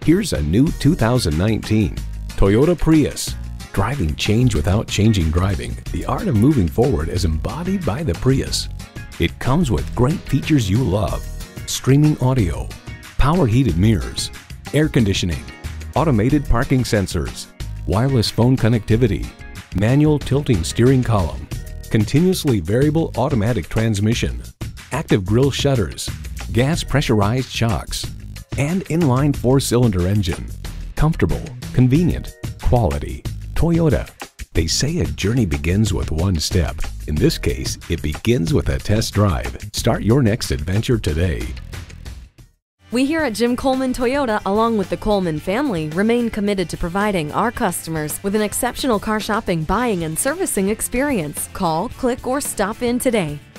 Here's a new 2019 Toyota Prius. Driving change without changing driving. The art of moving forward is embodied by the Prius. It comes with great features you love. Streaming audio, power heated mirrors, air conditioning, automated parking sensors, wireless phone connectivity, manual tilting steering column, continuously variable automatic transmission, active grille shutters, gas pressurized shocks, and inline 4-cylinder engine. Comfortable, convenient, quality. Toyota. They say a journey begins with one step. In this case, it begins with a test drive. Start your next adventure today. We here at Jim Coleman Toyota, along with the Coleman family, remain committed to providing our customers with an exceptional car shopping, buying, and servicing experience. Call, click, or stop in today.